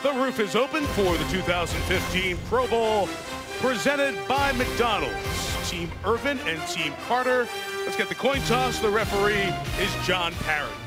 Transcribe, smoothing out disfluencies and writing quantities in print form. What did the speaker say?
The roof is open for the 2015 Pro Bowl, presented by McDonald's. Team Irvin and Team Carter. Let's get the coin toss. The referee is John Parry.